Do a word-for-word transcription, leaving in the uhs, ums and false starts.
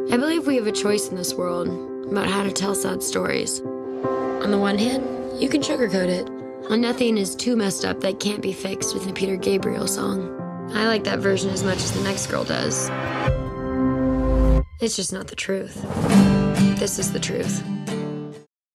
I believe we have a choice in this world about how to tell sad stories. On the one hand, you can sugarcoat it. And nothing is too messed up that can't be fixed with a Peter Gabriel song. I like that version as much as the next girl does. It's just not the truth. This is the truth.